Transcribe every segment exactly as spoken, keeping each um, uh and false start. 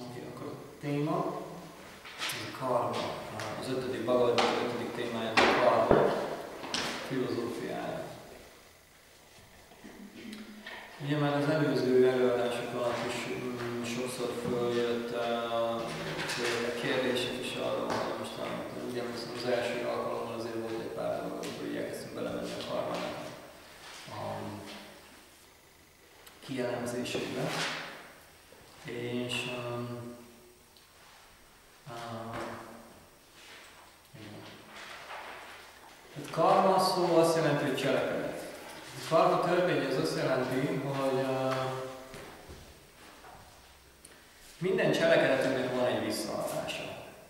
Oké, akkor a téma, a karma, az ötödik Bhagavad Gita ötödik témája a karma filozófiája. Ugye már az előző előadások alatt is mm, sokszor följött a kérdések is arról, hogy most a, ugye az első alkalommal azért volt egy pár dolog, amikor igyekeztünk belemenni a karmának a kielemzésébe. És um, uh, a karma szó azt jelenti, hogy cselekedet. A karma törvény az azt jelenti, hogy uh, minden cselekedetünknek van egy visszahatása.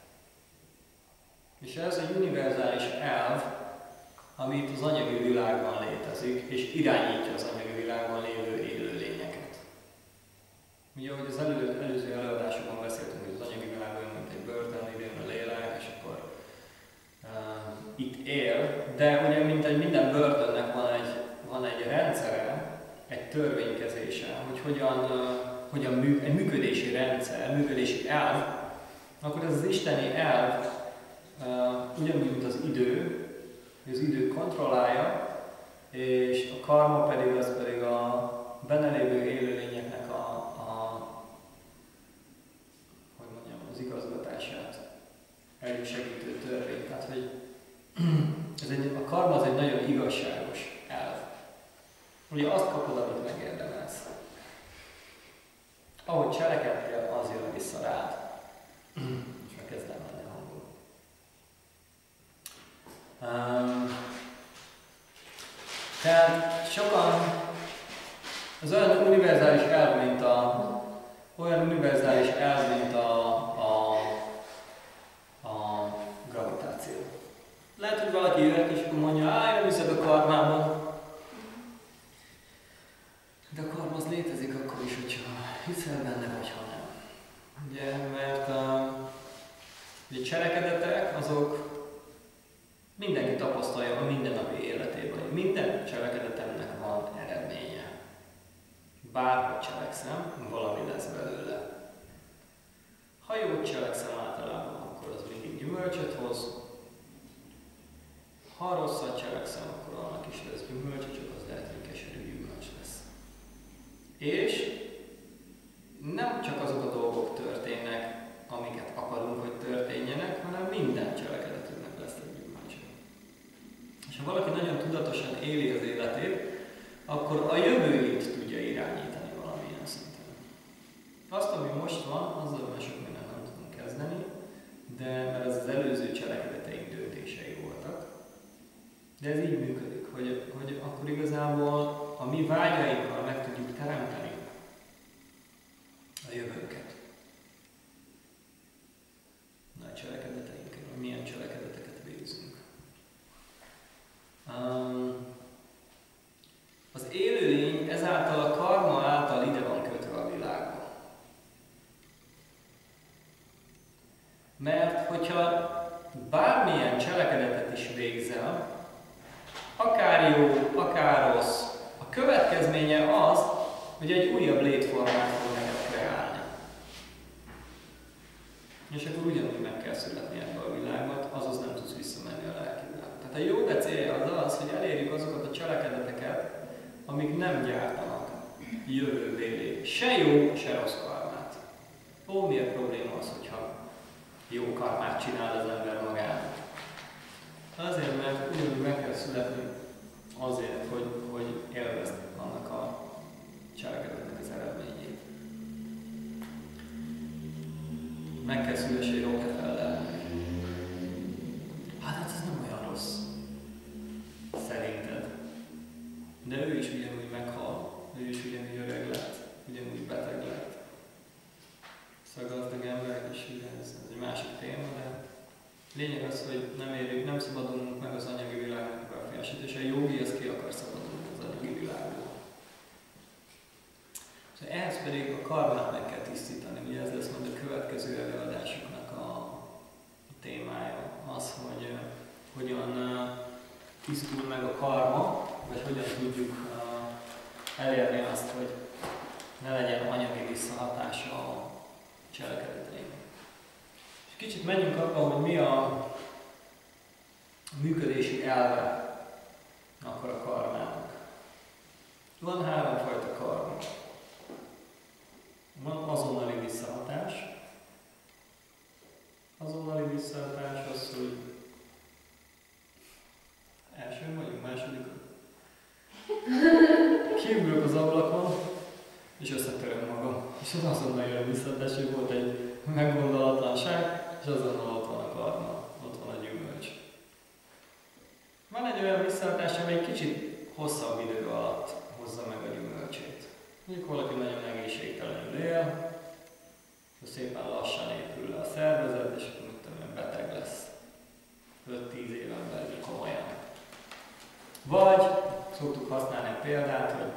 És ez egy univerzális elv, amit az anyagi világban létezik, és irányítja az anyagi világban lévő élőlényeket. Ugye, ahogy az elő, előző előadásokban beszéltünk, hogy az anyagi világ olyan, mint egy börtön, idén a lélek, és akkor uh, itt él, de ugye, mint egy minden börtönnek van egy, van egy rendszere, egy törvénykezése, hogy hogyan, uh, hogyan mű, egy működési rendszer, működési elv, akkor ez az isteni elv uh, ugyanúgy, mint az idő, az idő kontrollálja, és a karma pedig az pedig a benne lévő élőlényeknek a, a hogy mondjam, az igazgatását elősegítő törvény. Tehát, hogy ez egy, a karma az egy nagyon igazságos elv. Ugye azt kapod, amit megérdemelsz. Ahogy cselekedtél, az jön vissza rád. És megkezdem menni hangul. Um, tehát sokan az olyan univerzális elv, mint a olyan univerzális elv, mint a, a, a gravitáció. Lehet, hogy valaki jöhet és akkor mondja, á, én hiszek a karmában. De a karma az létezik akkor is, hogyha hiszel benne, vagy ha nem. Ugye, mert a, a cselekedetek azok mindenki tapasztalja a mindennapi életében, hogy minden cselekedetemnek van eredménye. Bárhogy cselekszem, valami lesz belőle. Ha jót cselekszem általában, akkor az mindig gyümölcsöt hoz. Ha rosszat cselekszem, akkor annak is lesz gyümölcse, csak az lehet, hogy keserű gyümölcs lesz. És nem csak azok a dolgok történnek, amiket akarunk, hogy történjenek, hanem minden cselekedetünknek lesz egy gyümölcse. És ha valaki nagyon tudatosan éli az életét, akkor a jövőjét tudja irányítani valamilyen szinten. Azt, ami most van, azzal már sok mindent nem tudunk kezdeni, de mert az az előző cselekedeteink döntései voltak. De ez így működik, hogy, hogy akkor igazából a mi vágyainkkal meg tudjuk teremteni a jövőnket. Nagy cselekedeteinkkel, milyen cselekedeteket végzünk. Um, Az élőlény ezáltal a karma által ide van kötve a világba. Mert hogyha bármilyen cselekedetet is végzel, akár jó, akár rossz, a következménye az, hogy egy újabb létformát fog neked kreálni. És akkor ugyanúgy meg kell születni ebbe a világba, azaz nem tudsz visszamenni a lelki világba. Tehát a jóga célja az az, hogy elérjük azokat a cselekedeteket, amik nem gyártanak jövőbéli se jó, se rossz karmát. Ó, miért probléma az, hogyha jó karmát csinál az ember magának? Azért, mert ugyanúgy meg kell születni azért, hogy, hogy élvezd annak a cselekedetnek az eredményét. Meg kell szülessél Rockefellernek. Hát ez nem olyan rossz. Szerinted. De ő is ugyanúgy meghal, ő is ugyanúgy öreg lett, ugyanúgy beteg lett. Szóval gazdag emberek is, ez egy másik téma, de lényeg az, hogy nem érjük, nem szabadulunk meg az anyagi világnak a befolyásítása. A jogi az ki akar szabadulni az anyagi világból. Szóval ehhez pedig a karmát meg kell tisztítani, ugye ez lesz majd a következő előadásoknak a, a témája. Az, hogy uh, hogyan uh, tisztul meg a karma, vagy hogyan tudjuk uh, elérni azt, hogy ne legyen anyagi visszahatása a cselekedet Kicsit menjünk abban, hogy mi a működési elve akkor a karmának. Van háromfajta karma. Van azonnali visszahatás. Azonnali visszahatás az, hogy első vagyunk, másodikon. Kiugrok az ablakon, és összetöröm magam. És az azonnal jön a visszahatás, hogy volt egy meggondolatlanság, és azonnal ott van a karma, ott van a gyümölcs. Van egy olyan visszahatás, ami egy kicsit hosszabb idő alatt hozza meg a gyümölcsét. Mondjuk valaki nagyon egészségtelenül él, és szépen lassan épül le a szervezet, és akkor mit tudom, beteg lesz. öt-tíz éven belül komolyan. Vagy szoktuk használni a példát, hogy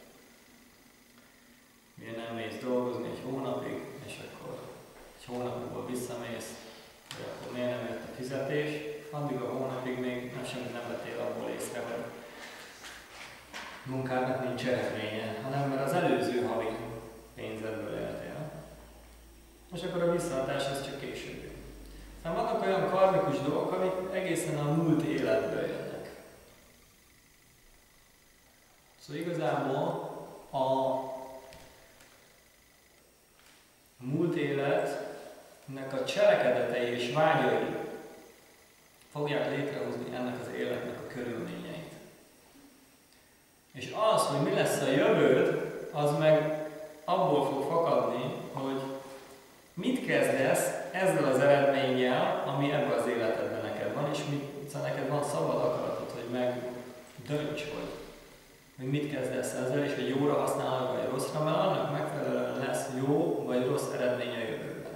miért nem mész dolgozni egy hónapig, és akkor egy hónapból visszamész, vagy akkor miért nem jött a fizetés, addig a hónapig még nem semmit nem vettél abból észre, hogy munkának nincs eredménye, hanem mert az előző havi pénzedből éltél. És akkor a visszahatás az csak később. Aztán vannak olyan karmikus dolgok, amik egészen a múlt életből jönnek. Szóval igazából a múlt életnek a cselekedetei és vágyai fogják létrehozni ennek az életnek a körülményeit. És az, hogy mi lesz a jövőd, az meg abból fog fakadni, hogy mit kezdesz ezzel az eredménnyel, ami ebben az életedben neked van, és mit, szóval neked van szabad akaratod, hogy meg dönts, hogy, hogy mit kezdesz ezzel, és hogy jóra használod, vagy rosszra, mert annak megfelelően lesz jó vagy rossz eredmény a jövőben.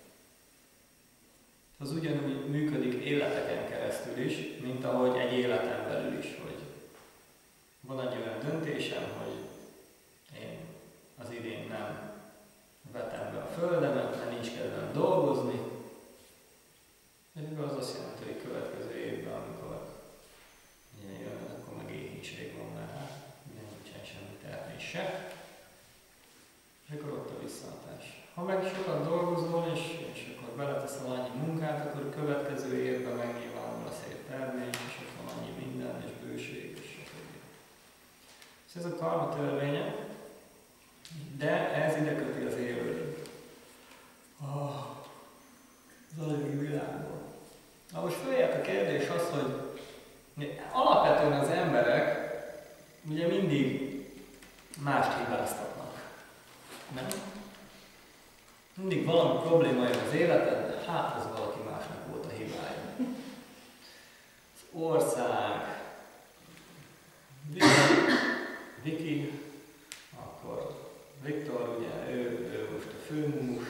Az ugyanúgy működik életeken keresztül is, mint ahogy egy életen belül is, hogy van egy olyan döntésem, hogy én az idén nem vetem be a földemet, mert nincs kedvem dolgozni. Ez az azt jelenti, hogy következő évben, amikor ilyen jön, akkor meg éhínség van, mert hát nincsen semmi termés se. És akkor ott a visszahatás. Ha meg sokat dolgozol, és, és akkor beleteszel annyi munkát, akkor a következő évben megnyilvánul a szép termés, és ott van annyi minden, és bőség, és stb. Ez a karma törvénye, de ez ide köti az élőlényt. Oh, az anyagi világból. Na most följött a kérdés az, hogy alapvetően az emberek ugye mindig mást hibáztatnak. Nem? Mindig valami probléma jön az életedben, hát az valaki másnak volt a hibája. Az ország, Viki, akkor Viktor, ugye ő, ő most a főmumus,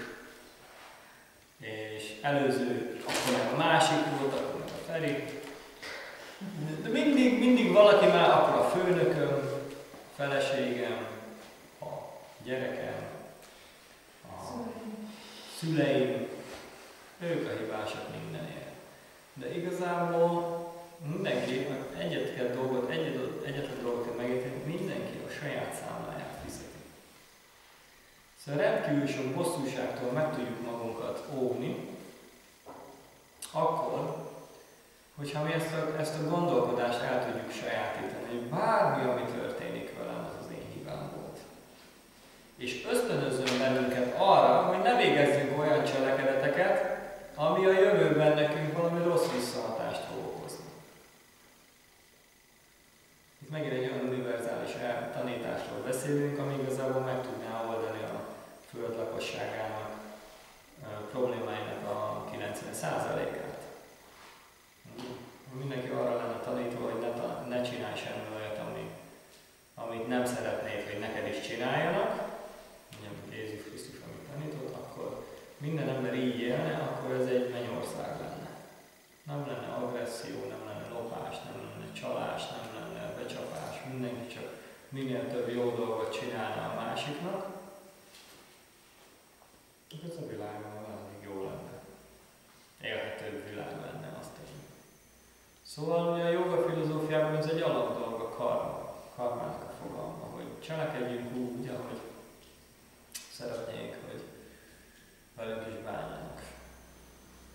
és előző, akkor meg a másik volt, akkor meg a Feri. De mindig, mindig valaki már, akkor a főnököm, a feleségem, a gyerekem, a szüleim, ők a hibásak mindenért. De igazából mindenki, egyetlen dolgot, egyet, egyetlen dolgot kell megérteni, mindenki a saját számláját fizeti. Szóval rendkívül sok bosszúságtól meg tudjuk magunkat óvni, akkor, hogyha mi ezt a, ezt a gondolkodást el tudjuk sajátítani, hogy bármi, ami történik velem, az az én hibám volt. És ösztönözzön bennünket arra, hogy ne végezzünk olyan cselekedeteket, ami a jövőben nekünk valami rossz visszahatást fog okozni. Itt megint egy olyan univerzális tanításról beszélünk, ami igazából meg tudná oldani a Föld lakosságának problémáinak a kilencven százalékát. Mindenki arra lenne tanítva, hogy ne, ne csinálj semmi olyat, ami, amit nem szeretnéd, hogy neked is csináljanak, mint Jézus Krisztus, amit tanított, akkor minden ember így élne, akkor ez egy mennyország lenne. Nem lenne agresszió, nem lenne lopás, nem lenne csalás, nem lenne becsapás, mindenki csak minél több jó dolgot csinálna a másiknak, ez a világban valami jó lenne. Élhetőbb világ lenne, azt mondjuk. Szóval ugye a joga filozófiában ez egy alapdolog a karma, karmának a fogalma, hogy cselekedjünk úgy, ahogy szeretnénk, hogy velünk is bánjanak.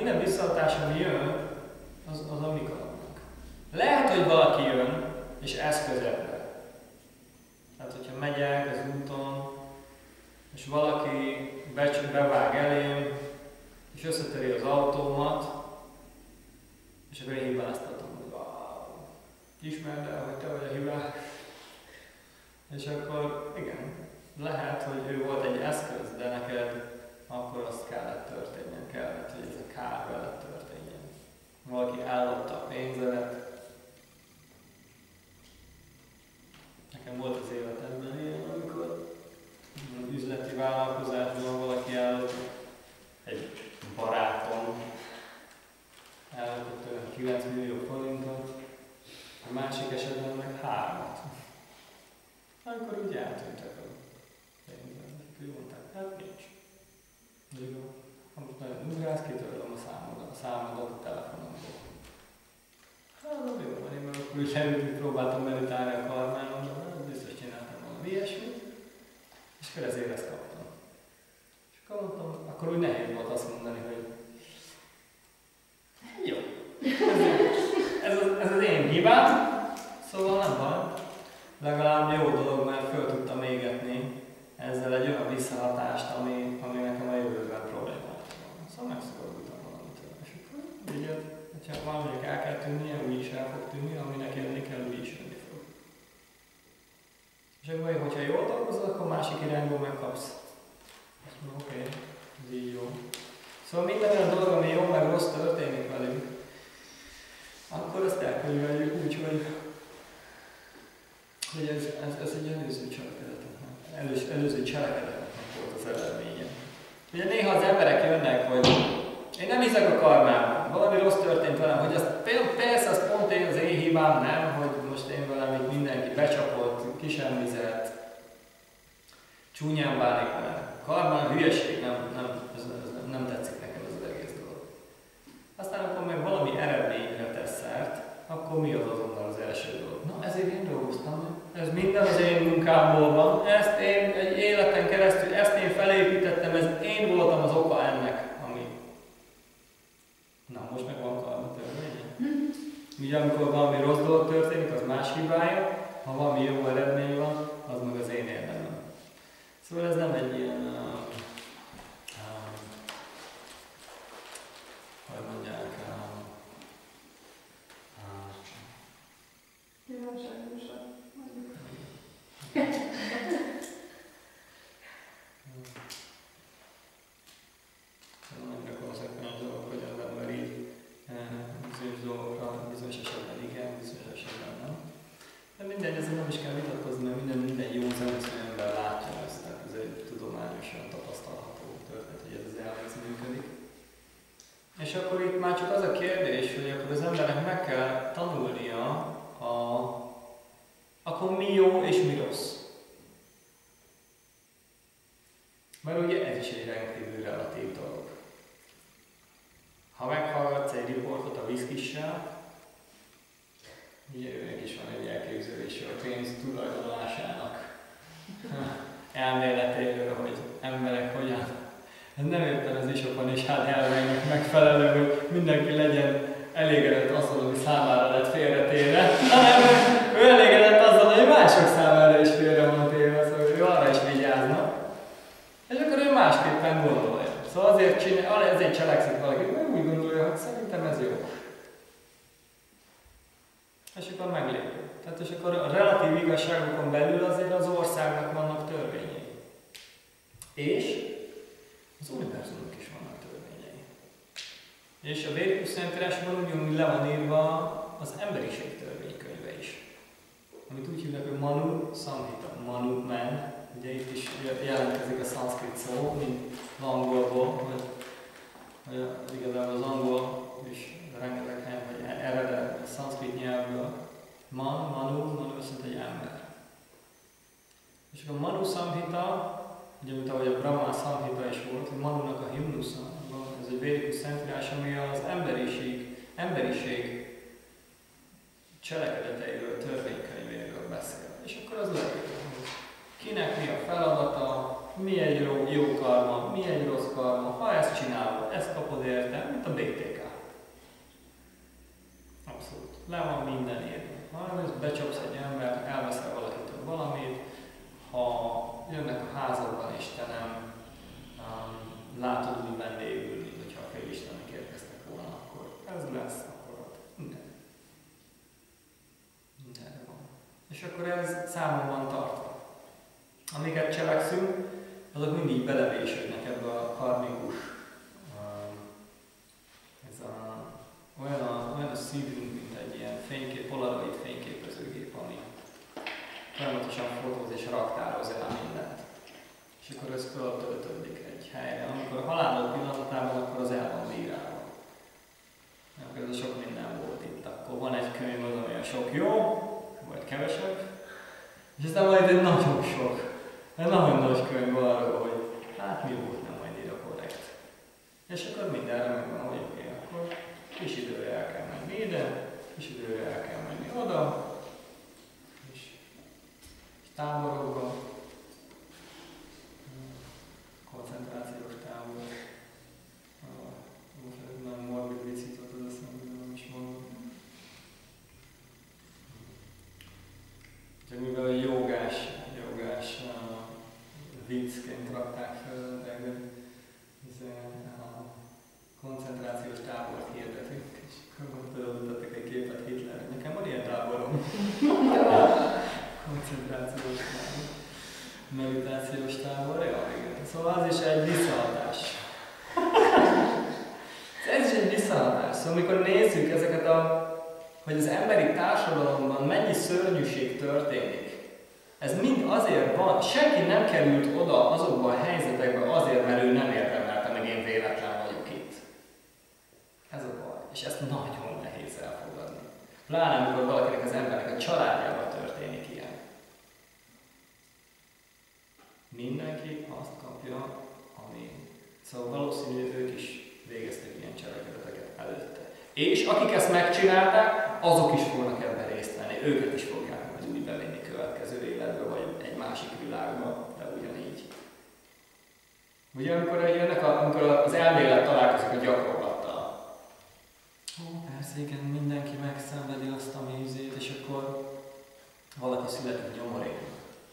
minden visszahatás, ami jön, az, az a mi kalandunk. Lehet, hogy valaki jön, és eszközebben. Tehát, hogyha megyek az úton, és valaki bevág elém, és összetöri az autómat, és akkor én hibáztatom, hogy wow, ismerd el, hogy te vagy a hibás. És akkor igen, lehet, hogy ő volt egy eszköz, de neked akkor azt kellett történjen, kellett, hogy ez a kár veled történjen. Valaki ellopta a pénzedet. Nekem volt az életemben ilyen, amikor üzleti vállalkozásban valaki ellopta, egy barátom ellopott olyan kilenc millió forintot, a másik esetben meg hármat. Akkor úgy eltűntek a pénzben, és mondták, hát nincs. Jó, ha most nagyon uzrász, kitörlöm a számodat, a számodat a telefonomból. Hát, jó, van, én meg akkor úgy leültünk, próbáltam meditálni a karmánon, de hát biztos csináltam valami ilyesmit, és akkor ezért ezt kaptam. És akkor mondtam, akkor úgy nehéz volt azt mondani, hogy jó, ez, ez, az, ez az én hibám, szóval nem van. Legalább jó dolog, mert föl tudtam égetni ezzel egy olyan visszahatást, ami, ami nekem a jövőben problémát van. Szóval megszabadultam valamitől. És akkor ugye, hogyha valaminek el kell tűnnie, úgy is el fog tűnni, aminek jönni kell, úgy is jönni fog. És akkor, hogyha jól dolgozol, akkor másik irányból megkapsz. Azt mondom, oké, okay, ez így jó. Szóval minden olyan dolog, ami jó, meg rossz történik velünk, akkor azt elkönyveljük úgy, hogy hogy ez, ez, ez egy előző cselekedetnek, elős, előző cselekedetnek volt az eredménye. Ugye néha az emberek jönnek, hogy én nem hiszek a karmában, valami rossz történt velem, hogy az, persze az pont én, az én hibám, nem, hogy most én velem itt mindenki becsapott, kisemmizett, csúnyán bánik velem. Karma, a hülyeség, nem, nem, ez, ez nem, nem tetszik nekem ez az egész dolog. Aztán akkor meg valami eredményre tesz szert, akkor mi az azonnal az első dolog? Na, ezért én dolgoztam, ez minden az én munkámból van, ezt én egy életen keresztül, ezt én felépítettem, ez én voltam az oka ennek, ami... Na, most meg van karma törvénye. Ugye amikor valami rossz dolog történik, az más hibája, ha valami jó eredmény van, az meg az én érdemem. Szóval ez nem egy ilyen... Uh, uh, hogy mondják... Uh, Kívánságosan. Nem konzekvens dolog, hogy az ember így bizonyos dolgokra, bizonyos esetben igen, bizonyos esetben nem. De mindegy, ezzel nem is kell vitatkozni, mert minden, minden jó zenészű ember látja ezt, tehát ez egy tudományosan tapasztalható történet, hogy ez az elméz működik. És akkor itt már csak az a kérdés, hogy akkor az embernek meg kell tanulnia a, akkor mi jó és mi rossz. Mert ugye ez is egy rendkívül relatív dolog. Ha meghallgatsz egy riportot a viszkissel, ugye őnek is van egy elképzelés a pénz tulajdonolásának elméletéről, hogy emberek hogyan. Ez nem éppen az Isopanishád elveinek megfelelő, hogy mindenki legyen elégedett azzal, ami számára lett félretéve, hanem ő elégedett azzal, hogy mások számára is félre van téve, szóval ő arra is vigyázna. És akkor ő másképpen gondolja. Szóval azért, csinál, azért cselekszik valaki, ő úgy gondolja, hogy szerintem ez jó. És akkor meglép. Tehát és akkor a relatív igazságokon belül azért az országnak vannak törvényei. És az univerzumnak is vannak törvényei. És a Védikus Szentírásban ugyanúgy le van írva az emberiség törvénykönyve is. Amit úgy hívnak, hogy Manu Samhita, Manu Man. Ugye itt is jelentkezik a szanszkrit szó, mint angolból, hogy, hogy igazából az angol is rengeteg helyen, hogy ered a szanszkrit nyelvből. Man, Manu, Manu azt jelenti, hogy ember. És a Manu Samhita, ugye mint ahogy a Brahma Samhita is volt, hogy Manunak a himnusza, ez egy védikus szentírás, ami az emberiség, emberiség cselekedeteiről, törvénykönyvéről beszél. És akkor az leírja, kinek mi a feladata, mi egy jó, jó karma, mi egy rossz karma, ha ezt csinálod, ezt kapod érte, mint a bé té ká. Abszolút. Le van minden írva. Ha becsapsz egy embert, elveszel valakitől valamit, ha jönnek a házadban és te nem um, látod úgy vendégül, mint hogyha a félistenek érkeztek volna, akkor ez lesz, akkor ott minden. Mindenre van. És akkor ez számon van tartva. Amiket cselekszünk, azok mindig belevésődnek ebbe a karmikus, um, ez a, olyan, a, olyan a szívünk, mint egy ilyen fénykép, polaroid fényképezőgép, ami folyamatosan fotóz és raktároz el mindent. És akkor ez föltöltődik egy helyre. Amikor a halálod pillanatában, akkor az el van bírálva. Akkor ez a sok minden volt itt. Akkor van egy könyv, az ami a sok jó, vagy kevesebb, és aztán majd egy nagyon sok, egy nagyon nagy könyv arról, hogy hát mi volt nem majd ide korrekt. És akkor mindenre megvan, hogy oké, akkor kis időre el kell menni ide, kis időre el kell menni oda, és, és táborokba, koncentrációs tábor. Most ez nagyon morbid vicit volt az eszembe, nem is mondom. Csak mivel a jogás, jogás uh, viccként rakták fel, de ez a koncentrációs tábort hirdetünk, és akkor mutattak egy képet Hitler. Nekem van ilyen táborom. Koncentrációs tábor. Meditációs tábor, ja, igen. Szóval az is egy visszahatás. Ez is egy visszahatás. Szóval amikor nézzük ezeket a, hogy az emberi társadalomban mennyi szörnyűség történik, ez mind azért van, senki nem került oda azokba a helyzetekbe azért, mert ő nem érdemelte, meg én véletlen vagyok itt. Ez a baj. És ezt nagyon nehéz elfogadni. Pláne amikor valakinek az embernek a családjában történik ilyen. Mindenki azt kapja, ami... Szóval valószínű, hogy ők is végeztek ilyen cselekedeteket előtte. És akik ezt megcsinálták, azok is fognak ebben részt venni. Őket is fogják majd úgy bevinni következő életbe, vagy egy másik világba, de ugyanígy. Ugye amikor, jönnek a, amikor az elmélet találkozik a gyakorlattal. Ó, persze, igen, mindenki megszenvedi azt a mézét, és akkor valaki születik nyomorékban.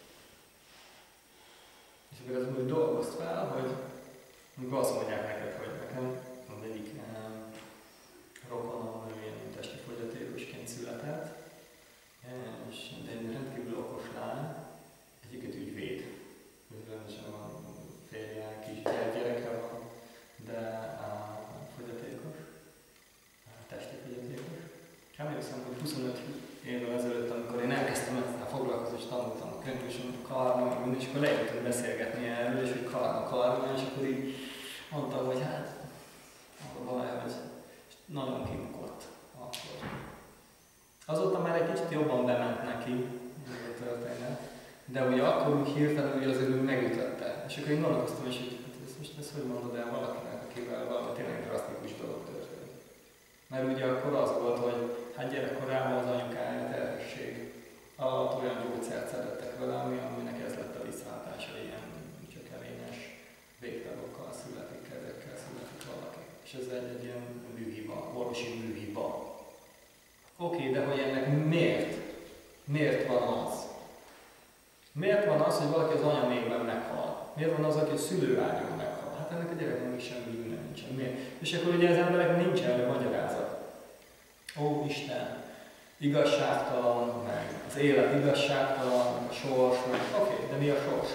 És akkor az úgy dolgozt fel, hogy amikor azt mondják neked, hogy nekem az egyik um, rokonom ilyen testi fogyatékosként született, és de egy rendkívül okos lány, egyiket ügyvéd, rendesen van férje, kis gyereke van, de uh, fogyatékos, testi fogyatékos. Emlékszem, hogy huszonöt évvel ezelőtt, amikor én elkezdtem ezzel foglalkozni, és tanultam a könyv, és a karma, meg mindig, és akkor lejöttünk beszélgetni erről, és hogy karma, karma, és akkor így mondtam, hogy hát, az a baj, hogy nagyon kibukott akkor. Azóta már egy kicsit jobban bement neki ez a történet, de ugye akkor úgy hirtelen ugye azért úgy megütötte. És akkor én gondolkoztam is, hogy hát ezt most ezt hogy mondod el valakinek, akivel valami tényleg drasztikus dolog történt. Mert ugye akkor az volt, hogy hát gyerekkorában az anyukája terhesség alatt olyan gyógyszert szedettek vele, ami, aminek ez lett a visszahatása, ilyen csökevényes végtagokkal születik, ezekkel születik valaki. És ez egy, egy ilyen műhiba, orvosi műhiba. Oké, okay, de hogy ennek miért? Miért van az? Miért van az, hogy valaki az anyamékben meghal? Miért van az, aki a szülőágyon meghal? Hát ennek a gyereknek is semmi bűne nincsen. Miért? És akkor ugye az emberek nincs erre magyarázat. Ó, Isten, igazságtalan, meg az élet igazságtalan, meg a sors, meg oké, okay, de mi a sors?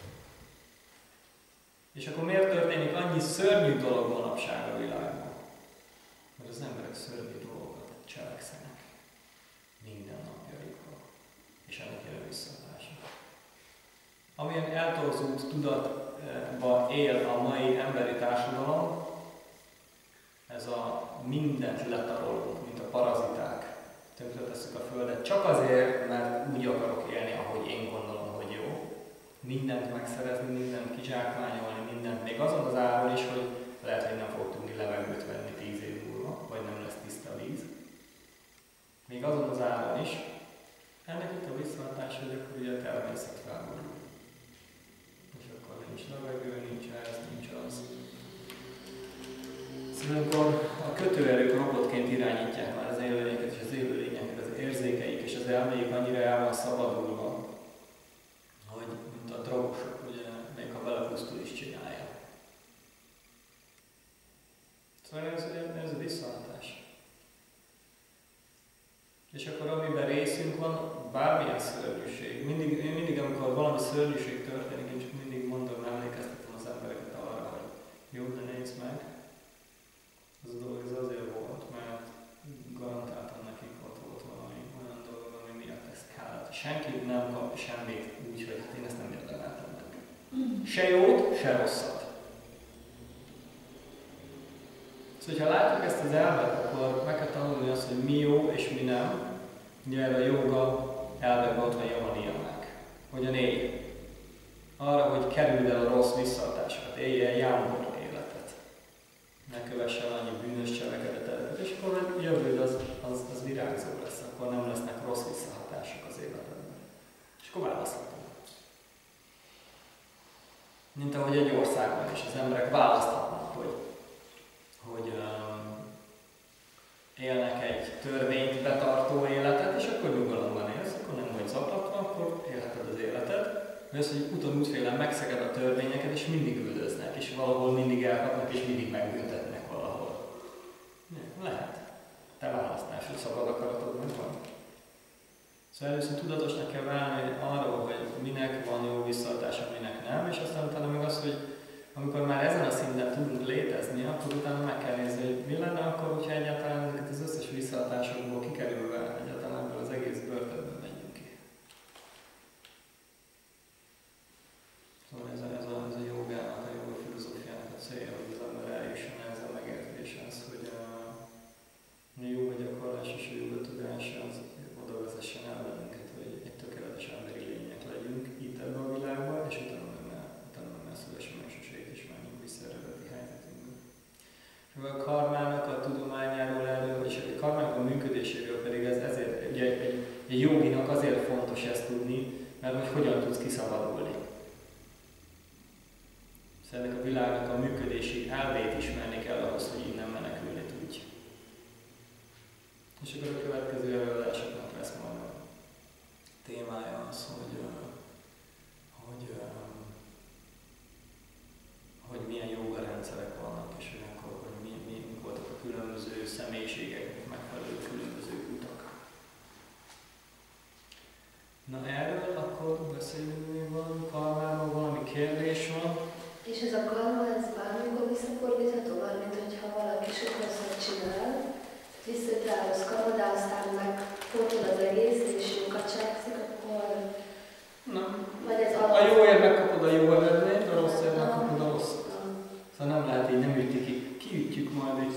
És akkor miért történik annyi szörnyű dolog manapság a világban? Mert az emberek szörnyű dolgokat cselekszenek minden napjaikban, és ennek jön visszahatása. Amilyen eltorzult tudatba él a mai emberi társadalom, ez a mindent letarolunk, mint a paraziták, tönkretesszük a Földet, csak azért, mert úgy akarok élni, ahogy én gondolom, hogy jó. Mindent megszerezni, mindent kizsákmányolni, mindent, még azon az áron is, hogy lehet, hogy nem fog tudni levegőt venni tíz év múlva, vagy nem lesz tiszta víz. Még azon az áron is, ennek itt a visszahatás, hogy akkor ugye a természet felborul. És akkor nincs amikor a kötőerők robotként irányítják már az élőlényeket és az élőlényeket, az érzékeik és az elméjük annyira el van szabadulva, hogy mint a drogosok, ugye, még ha belepusztul is csinálja. Szóval ez, ez a visszahatás. És akkor amiben részünk van, bármilyen szörnyűség. Mindig, én mindig, amikor valami szörnyűség történik, én csak mindig mondom, emlékeztetem az embereket arra, hogy jó, de nézd meg. Ez a dolog ez azért volt, mert garantáltan nekik ott volt valami olyan dolog, ami miatt ezt kellett. Senki nem kap semmit úgy, hogy hát én ezt nem érdemeltem meg. Se jót, se rosszat. Szóval, ha látjuk ezt az elvet, akkor meg kell tanulni azt, hogy mi jó és mi nem. Ugye erre a jóga elvekben ott van Javaníjának. Hogyan élj? Arra, hogy kerüld el a rossz visszahatásokat, élj el jámbor életet. Ne kövess el annyi bűnös cselekedetet, és akkor a jövőd az, az, az virágzó lesz, akkor nem lesznek rossz visszahatások az életedben. És akkor választhatunk. Mint ahogy egy országban is az emberek választhatnak, hogy hogy um, élnek egy törvényt betartó életet, és akkor nyugalomban élsz, akkor nem vagy zaklatva, akkor élheted az életed. Mert az, hogy úton útfélen megszeged a törvényeket, és mindig üldöznek, és valahol mindig elkapnak, és mindig megbüntetnek valahol. Lehet. Te választásod, szabad akaratod meg van. Szóval először tudatosnak kell válni arról, hogy minek van jó visszahatása, minek nem, és aztán utána meg az, hogy amikor már ezen a szinten tudunk létezni, akkor utána meg kell nézni, hogy mi lenne akkor, hogyha egyáltalán ezeket az összes visszahatásokból kikerülve egyáltalán ebből az egész börtönből megyünk ki. Szóval ez a, ez a, ez a jogának, a joga filozófiának a célja, hogy az ember eljusson ehhez a megértéshez, hogy a, a joga gyakorlás és a joga tudás az oda vezessen el bennünket, hogy egy tökéletes emberi lények legyünk itt ebben a világban, és utána szülesen megsoség is menjünk vissza eredeti helyzetünkbe. És a karmának a tudományáról erről, és a karmának a működéséről pedig ez ezért, ugye egy, egy, egy joginak azért fontos ezt tudni, mert hogy hogyan tudsz kiszabadulni. Szóval ennek a világnak a működési elvét ismerni kell ahhoz, hogy innen menekülni tudj. És akkor a következő előadásoknak lesz majd a témája az, hogy, hogy hogy milyen jóga rendszerek vannak, és hogy, akkor, hogy mi, mi, mi voltak a különböző személyiségeknek megfelelő különböző utak. Na erről akkor beszélünk még valami karmáról, valami kérdés van. És ez a karma, ez bármikor visszafordítható? Mármint, hogyha valaki sok rosszat csinál, visszajött rá rossz karma, de aztán megfordul az egész, és jókat cselekszik, akkor... Nem. Vagy ez alap... A jóért megkapod a jó eredményt, a rosszért megkapod a rossz. Szóval nem lehet így, nem ütik ki. Kiütjük majd itt.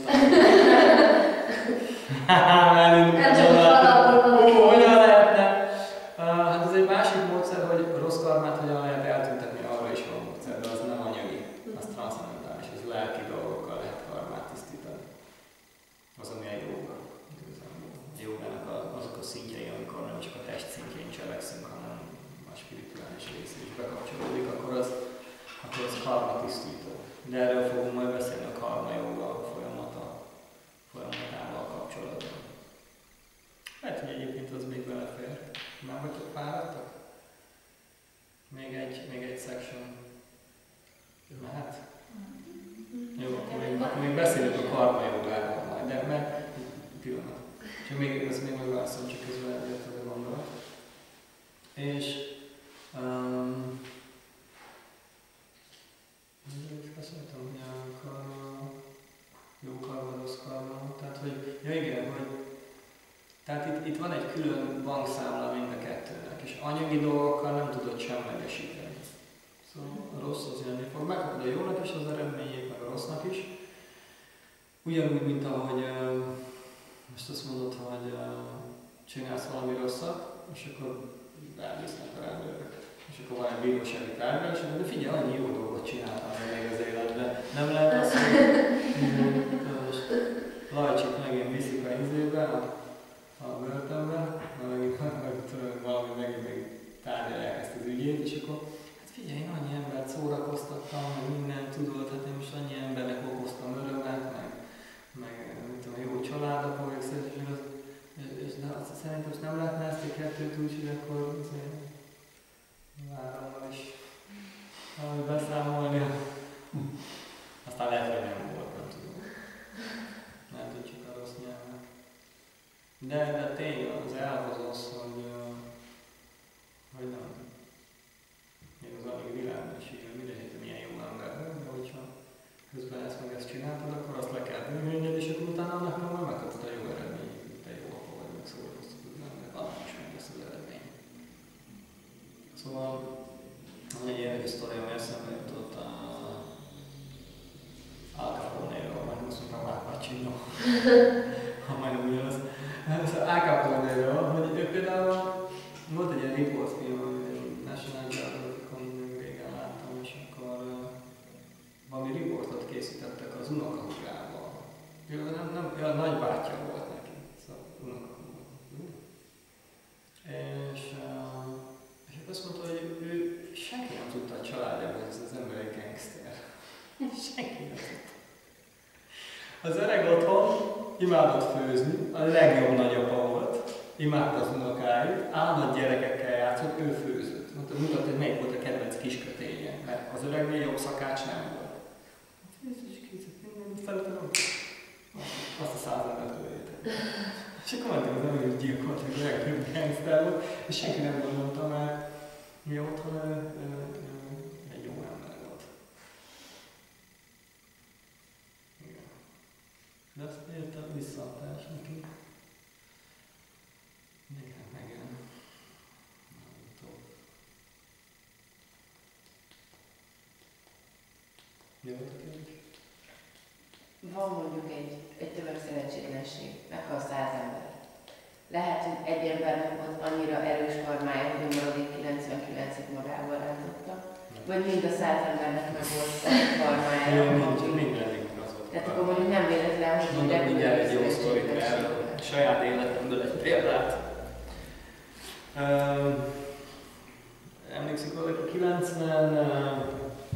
Nem csak valahol. Ó, hogyan lehetne? Uh, hát ez egy másik módszer, hogy a rossz karmát hogyan lehet eltüntetni, arra is van módszer, de az nem anyagi, az transzcendentális, az lelki dolgokkal lehet karmát tisztítani. Az, ami a jóga. A jógának azok a szintjei, amikor nem csak a test szintjén cselekszünk, hanem a spirituális rész is bekapcsolódik, akkor az, akkor az karma tisztító. De erről fogunk majd beszélni a karma jóga folyamata, folyamatával kapcsolatban. Lehet, hogy egyébként az még belefér. Már vagytok fáradtak? Még egy, még egy section. Mehet? Jó, akkor még, akkor még beszélünk a karma jogáról majd, de mert... Pillanat. Csak még, ezt még megválaszolom, csak közben egyet az a gondolat. És... Um, azt mondtam, hogy a karma, jó karma, rossz karma, tehát hogy, ja igen, hogy tehát itt, itt van egy külön bankszámla mind a kettőnek, és anyagi dolgokkal nem tudod semlegesíteni. Szóval a rossz az jönni fog, megkapod a jónak is az eredményét, meg a rossznak is. Ugyanúgy, mint ahogy most azt mondod, hogy csinálsz valami rosszat, és akkor elvisznek a rendőrök. És akkor van egy bírósági tárgyalás, és de figyelj, annyi jó dolgot csináltam még az életben. Nem lehet az, hogy most Lajcsik megint viszik a izébe, a, a börtönbe, megint valami megint még tárgyalják ezt az ügyét, és akkor hát figyelj, én annyi embert szórakoztattam, meg mindent tudod, hát én most annyi embernek okoztam örömet, meg csináltad, akkor azt le kell bűnhőnyed, és akkor utána annak már megkapod a jó eredményt, hogy te jó apa vagy, meg szórakoztatod, mert annak is meg lesz az eredmény. Szóval van egy ilyen sztoriam, eszembe jutott a Al Capone-ről, majd azt mondtam Al Pacino, ha majdnem ugyanaz. Szóval Al Capone-ről, hogy ő például volt egy ilyen riportfilm, amit National Geographic-on régen láttam, és akkor valami riportot készítettek az unokahúgával. Ő nem, nem, ő nagybátyja volt neki, szóval unokahúg. És, és azt mondta, hogy ő senki nem tudta a családjában, hogy ez az ember egy gangster. Senki nem tudta. Az öreg otthon imádott főzni, a legjobb nagyapa volt, imádta az unokáit, állandóan gyerekekkel játszott, ő főzött. Mondta, mutatta, hogy melyik volt a kedvenc kisköténye, mert az öregnél jobb szakács nem volt. Azt a száz embert ölétek. És akkor mondtam, az ember gyilkolt, hogy a legjobb gangster volt, és senki nem gondolta, mert mi otthon ő, ő, ő, egy jó ember volt. Igen. De azt érte a visszaadás neki. Igen, igen. Mi volt a kérdés? Van mondjuk egy, egy tömegszerencsétlenség, meghal száz ember. Lehet, hogy egy embernek volt annyira erős karmája, hogy a maradék kilencvenkilencet magával rántotta. Vagy mind a száz embernek meg volt a karmája. Mindenik az volt. Tehát akkor mondjuk nem véletlen, hogy mondom, mindjárt egy jó sztorit erről. Saját életemből egy példát. Um, emlékszik valaki kilencvenhárom,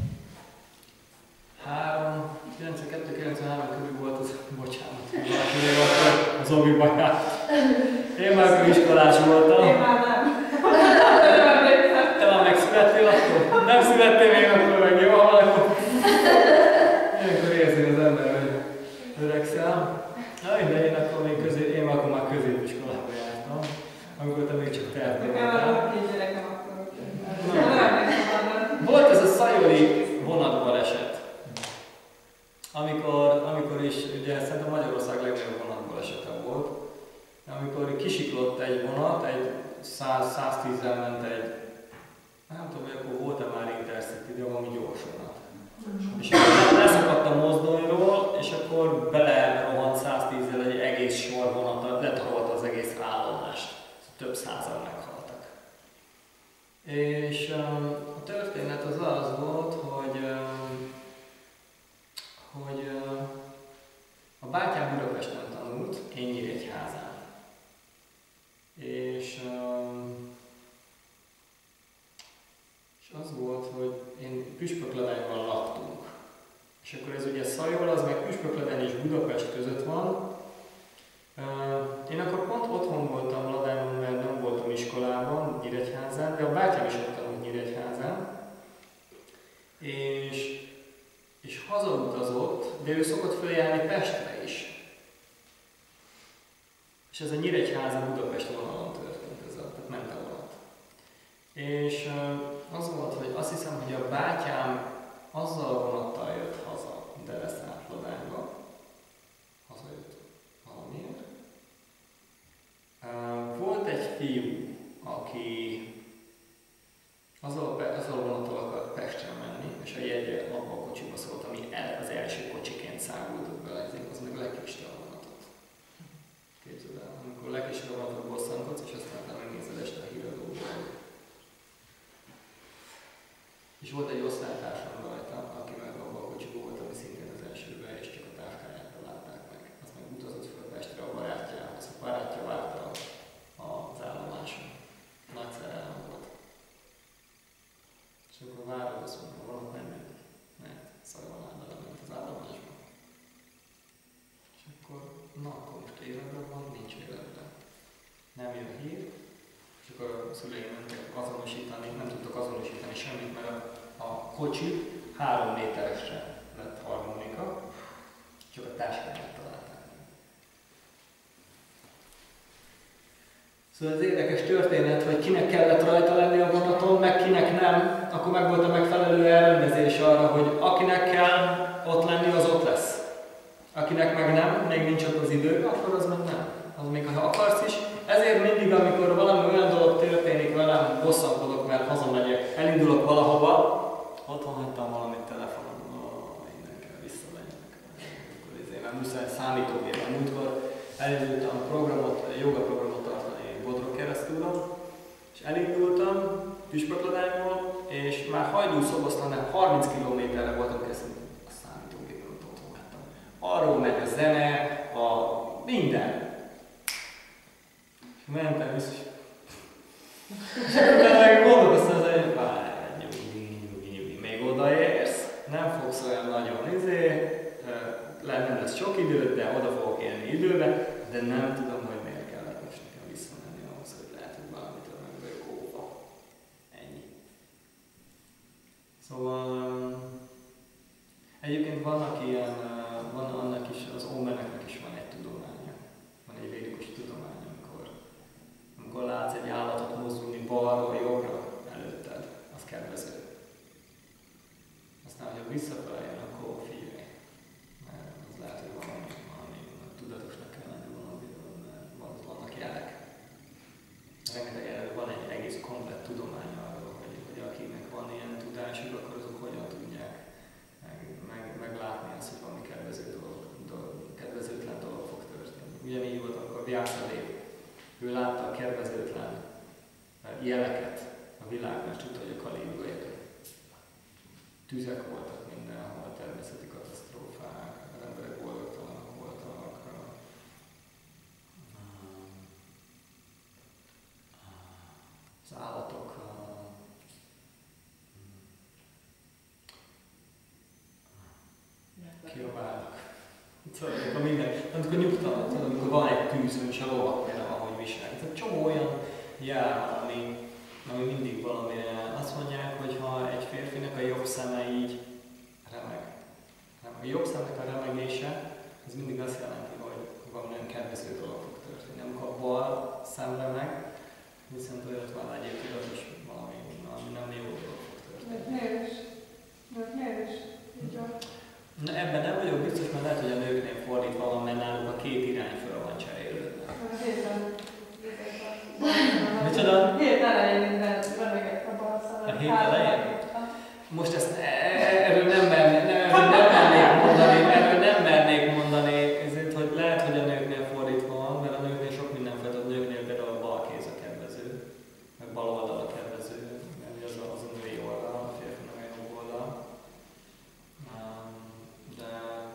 kilencvenkettő kilencvenhárom körül volt az, bocsánat, valaki még akkor az Obi baját. Én már akkor iskolás voltam. Én már nem. Te már megszülettél akkor? Nem születtél még akkor meg, jó? Akkor ilyenkor érzi az ember, hogy öregszel. Na minden, én akkor még közé, én akkor már középiskolába jártam. Amikor te még csak tehetnél. Nekem két gyerekem akkor. Volt ez a szajoli vonatbaleset. Amikor, amikor is, ugye szerintem Magyarország legnagyobb vonatbalesete volt. Amikor kisiklott egy vonat, egy száz-száztízzel ment egy, nem tudom, hogy akkor volt-e már Intercity, de valami gyors vonat. Mm. És akkor leszakadt a mozdonyról, és akkor belerohant száztízzel egy egész sor vonat, letarolt az egész állomást. Több százan meghaltak. És um, a történet az az volt, hogy, um, hogy uh, a bátyám Budapesten tanult, én Nyíregyházán. És, um, és az volt, hogy én Püspökladányban laktunk. És akkor ez ugye Szajol, az meg Püspökladán és Budapest között van. Uh, én akkor pont otthon voltam Ladányon, mert nem voltam iskolában, Nyíregyházán, de a bátyám is ott tanult Nyíregyházán. És, és hazautazott, de ő szokott följárni Pestre is. És ez a Nyíregyháza-Budapest vonalon történt, ez a, tehát ment a vonat. És uh, az volt, hogy azt hiszem, hogy a bátyám azzal a vonattal jött haza, de leszállt Ladányba. Hazajött valamiért. Uh, volt egy fiú, aki azzal, azzal a vonattal akart Pestre menni, és a jegye abba a kocsiba szólt, ami el, az első kocsiként szágultott bele, az meg lekiste a vonatot. Képzeld el, amikor lekiste a vonatot bosszankodsz, és aztán nem megnézed este a híradóból. És volt egy osztálytársam rajta, aki meg abban a kocsiban volt, ami szintén az elsőben, és csak a táskáját találták meg. Azt meg utazott föl Pestre a barátjához. A barátja várta az állomáson. Nagy szerelem volt. És akkor várod, azt mondta, valami nem megy, mert Szajvalán belement az állomásba. És akkor, na akkor most életben van, nincs életben. Nem jön hír, és akkor a szüleim mentek azonosítani, nem tudtak azonosítani semmit, mert a, a kocsi három méteresre lett harmonika, csak a táskáját találták meg. Szóval ez érdekes történet, hogy kinek kellett rajta lenni a vonaton, meg kinek nem, akkor meg volt a megfelelő elrendezés arra, hogy akinek kell ott lenni, az ott lesz. Akinek meg nem, még nincs ott az idő, akkor az meg nem. Az még ha akarsz is. Ezért mindig, amikor valami olyan dolog történik velem, bosszankodok, mert hazamegyek, elindulok valahova, otthon hagytam valamit telefonon, oh, innen kell visszamegyek. Akkor ezért nem muszáj számítógépen. Múltkor elindultam programot, joga programot tartani Bodrog keresztúron, és elindultam püspökladányból, és már hajdúszoboztam, mert harminc kilométerre voltam készülni. A számítógépen otthon hagytam. Arról megy a zene, a minden. Mentem vissza, és utána meg gondolkoztam, hogy várj, nyugi, nyugi, nyugi, még odaérsz, nem fogsz olyan nagyon izé, nem lesz sok időd, de oda fogok élni időbe, de nem tudom, hogy miért kellett most nekem visszamenni ahhoz, hogy lehet, hogy valamitől meg vagyok óva. Ennyi. Szóval egyébként vannak ilyen, van annak is, az Omeneknek is van egy tudománya, van egy védikus tudomány, amikor, amikor látsz egy állatot mozdulni balról jobbra előtted, az kedvező. Aztán, hogyha visszafele jön, akkor figyelj, mert az lehet, hogy valami, valami tudatosnak kell lenni valamiről, mert vannak jelek. Rengeteg jelek, van egy egész komplett tudomány arról, hogy, hogy akinek van ilyen tudásuk, akkor azok hogyan tudják meg, meg, meglátni azt, hogy valami kedvező dolog, dolog, kedvezőtlen dolog fog történni. Ugyanígy volt akkor Vyászadév. Ő látta a kedvezőtlen jeleket a világban, és tudta, hogy a Kali-júga jön. Tüzek voltak mindenhol, természeti katasztrófák, az emberek boldogtalanok voltak. Az állatok kiabálnak. Szóval amikor minden, amikor nyugtalan, tudod, amikor van egy tűzön, és a lovak például ahogy viselnek. Tehát csomó olyan jár, ami, ami mindig valamire azt mondják, hogy ha egy férfinak a jobb szeme így remeg. A jobb szemnek a remegése, az mindig azt jelenti, hogy valamilyen kedvező dolog fog történni. Amikor a bal szem remeg, viszont olyat van egyébként, hogy valami, valami nem jó dolog fog történni. Mert nyerős. Mert nyerős. Na, ebben nem vagyok biztos, mert lehet, hogy a nőknél fordítva van, mert náluk a két irány föl van cserélődve. A héten. Micsoda? Hét elején minden remegett a bal szemem. A hét elején? Most ezt erről nem mernék, erről nem mernék mondani, erről nem mernék mondani, ezért, hogy lehet, hogy a nőknél fordítva van, mert a nőknél sok minden fel, a nőknél például a bal kéz a kedvező, meg bal oldal a kedvező, mert az a, az a női oldal, a férfinak a jobb oldal. De...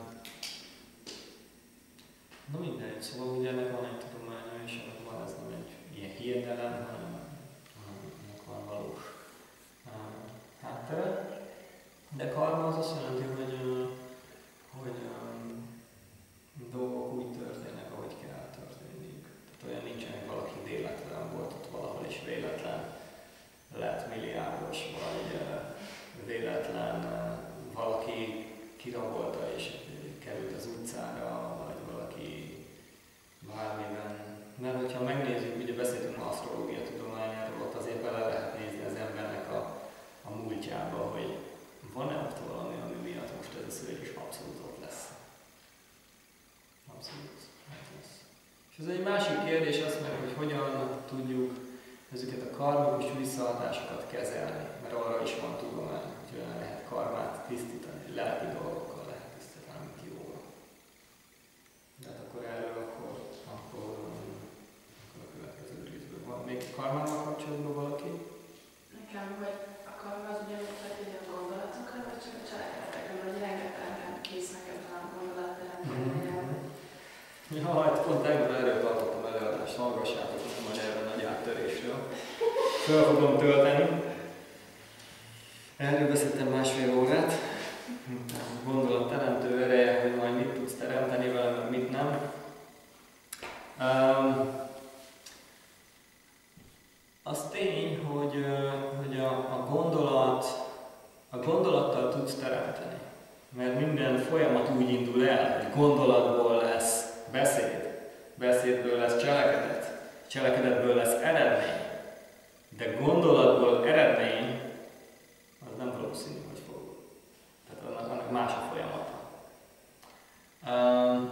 Na mindegy, szóval ugye ennek van egy tudománya, és ennek van, ez nem egy ilyen hirtelen, hanem ennek van valós háttere. De karma az azt jelenti, hogy, hogy um, dolgok úgy történnek, ahogy kell történniük. Tehát olyan nincsen, hogy valaki véletlen volt ott valahol is véletlen lett milliárdos, vagy uh, véletlen uh, valaki kirabolta és került az utcára, vagy valaki bármiben. Mert hogyha megnézzük, ugye beszéltünk az asztrológia tudományáról, ott azért bele lehet nézni az embernek a, a múltjába, hogy van-e ott valami, ami miatt most ez a szülés is abszolút ott lesz. Abszolút ott lesz. És ez egy másik kérdés az meg, hogy hogyan tudjuk ezeket a karmikus visszahatásokat kezelni, mert arra is van tudomány, hogy olyan lehet karmát tisztítani, lelki dolgokkal lehet tisztítani, amit jóval. De hát akkor erről akkor, akkor, akkor a következő részből van. Még karmával kapcsolatban valaki? Nekem, hogy a karma az ugyanúgy történik a gondolatokkal, vagy csak a cselekedetekkel, hogy rengeteg késznek ebben a gondolatteremtően. Ja, hát pont tegnap erről tartottam előadást, hallgassátok meg majd erre nagy áttörésről. Föl fogom tölteni. Erről beszéltem másfél órát. Gondolat teremtő ereje, hogy majd mit tudsz teremteni vele, meg mit nem. Um, az tény, hogy, hogy a, a gondolat, a gondolattal tudsz teremteni. Mert minden folyamat úgy indul el, hogy gondolatból lesz beszéd, beszédből lesz cselekedet, cselekedetből lesz eredmény. De gondolatból eredmény, az nem valószínű, hogy fog. Tehát annak, annak más a folyamata. Um,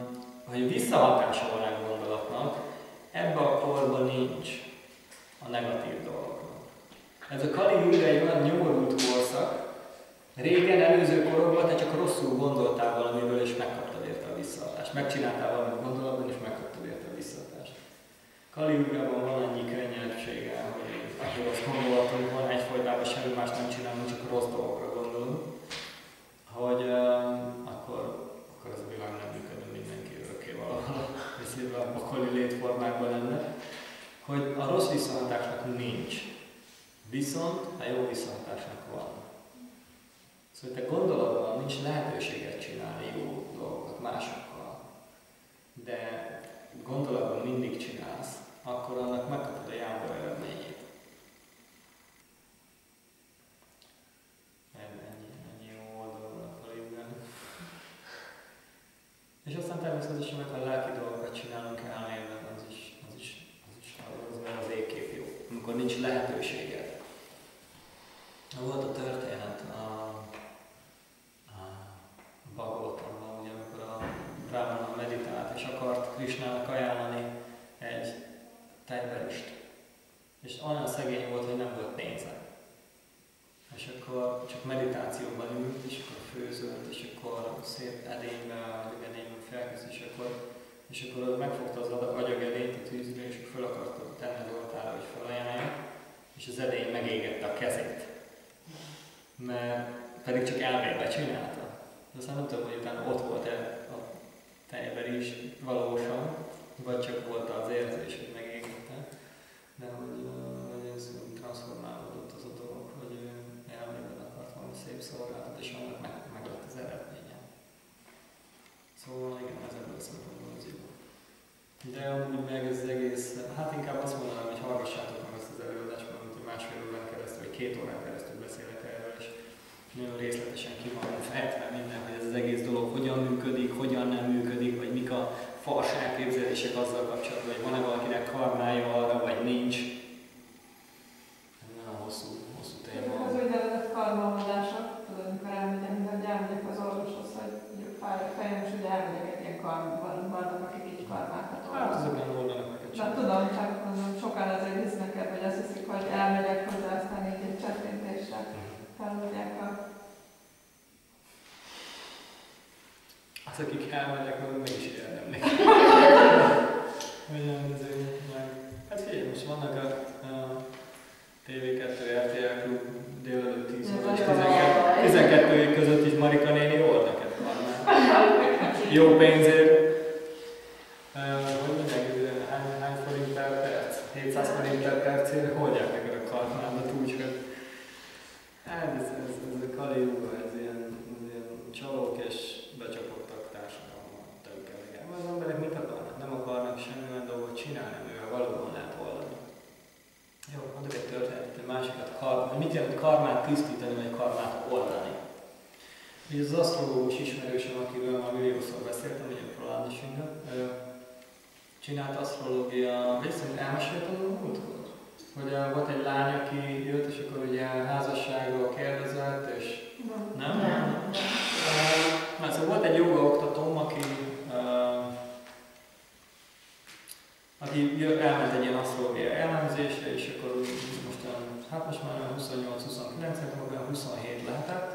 Régen, előző korokban te csak rosszul gondoltál valamiből, és megkaptad érte a visszahatást. Megcsináltál valamit gondolatban, és megkaptad érte a visszahatást. Kaliugában van annyi könnyedsége, hogy akkor rossz gondolatunk van, egyfolytában semmi más nem csinálunk, csak rossz dolgokra gondolunk, hogy uh, akkor, akkor ez a világ nem működne, mindenki örökké valahol, és a pokoli létformákban lenne, hogy a rossz visszahatásnak nincs, viszont a jó visszahatásnak van. Szóval te gondolatban nincs lehetőséget csinálni jó dolgokat másokkal, de gondolatban mindig csinálsz, akkor annak megkapod a jámbor eredményét. Ennyi, ennyi jó oldalon a Kaliugán. És aztán természetesen meg a lelki dolgokat csinálunk elmélyben, az is, az is, az is az, az, az ékképp jó. Amikor nincs lehetőséged. Volt a történet a, a Bhagavatamban, ugye, amikor a Brahmana meditált, és akart Krishnának ajánlani egy tejberist. És olyan szegény volt, hogy nem volt pénze. És akkor csak meditációban ült, és akkor főzött, és akkor szép edényben, edényben felkész, és akkor, és akkor megfogta az agyagedényt a tűzre, és fel akarta tenni az oltára, hogy felajánlja, és az edény megégette a kezét. Mert pedig csak elmébe csinálta. De aztán nem tudom, hogy utána ott volt-e a tejber is valósan, vagy csak volt az érzés, hogy megégette. De hogy, hogy ez transformálódott az a dolog, hogy elmében akart valami szép szolgáltat, és annak meg, meg lett az eredménye. Szóval igen, ez ebből szempontból az jó. De amúgy meg ez az egész, hát inkább azt mondanám, hogy hallgassátok meg azt az előadást, mert hogy másfél órán keresztül, vagy két órán keresztül beszélek erről, és nagyon részletesen ki van fejtve minden, hogy ez az egész dolog hogyan működik, hogyan nem működik, vagy mik a fals elképzelések azzal kapcsolatban, hogy van-e valakinek karmája arra, vagy nincs. Ez nagyon hosszú, hosszú téma. Az úgynevezett karmaolvadások, tudod, amikor elmegyek, hogy elmegyek az orvoshoz, hogy fáj a fejem, és ugye elmegyek egy ilyen karmban, vannak, akik így karmákat Hát olvasnak. ezeken oldanak neked Na tudom, csak mondom, sokan azért hisznek ebbe, vagy azt hiszik, hogy elmegyek hozzá, aztán így egy csettintéssel feloldják a... Az, akik elmennek, azok meg is érdemlik. Hogyan ezért meg... Hát figyelj, most vannak a, a té vé kettő er té el Klub délelőtt tíz óra és tizenkettő között is Marika néni old neked van már. Jó pénzért. Hogy mindenki, hány, hány forint per perc? hétszáz forint per percért holdják neked a karmádat úgy, hogy... Hát ez, ez, ez a Kaliuga, ez ilyen, ez ilyen csalók és becsapottak társadalomban tőkelegen. Az emberek mit akarnak? Nem akarnak semmilyen dolgot csinálni, mivel valóban lehet oldani. Jó, mondok egy történetet, egy másikat, kar, mit jelent karmát tisztítani, vagy karmát oldani? Ugye az asztrológus ismerősöm, akiről már milliószor beszéltem, ugye a Prolandi Singa, csinált asztrológia, viszont elmeséltem a múltkor? Hogy volt egy lány, aki jött, és akkor ugye házasságról kérdezett, és nem? Nem. nem. Uh, szóval volt egy joga oktatóm, aki, uh, aki elment egy ilyen asztrológia elemzésre, és akkor most, hát most már huszonnyolc huszonkilenc, akkor huszonhét lehetett.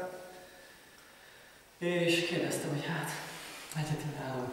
És kérdeztem, hogy hát, egyetlen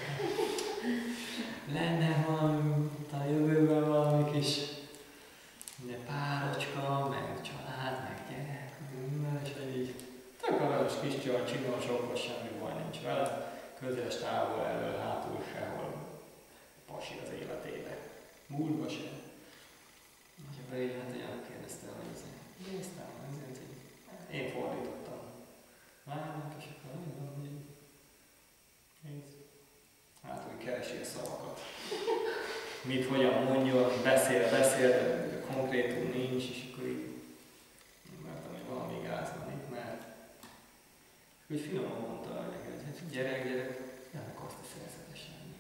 lenne valami a jövőben valami kis ugye, párocska, meg család, meg gyerek, minden, és így tök aranyos kis csaj, csinos, okos, semmi baj nincs vele, közös távol, elől, hátul, sehol pasi az életébe. Múltba sem. Hogyha beígy, hát olyan kérdeztem, hogy azért néztem, azért, hogy én fordítottam. Várnak, és akkor mondom, hogy nézd. Hát, hogy keresi a szavakat. Mit, hogyan mondja, beszél, beszél, de konkrétum nincs, és akkor így nem mertem, hogy valami gáz van itt, mert úgy finoman mondta neked, hogy gyerek, gyerek, ennek azt a szerzetes lenni.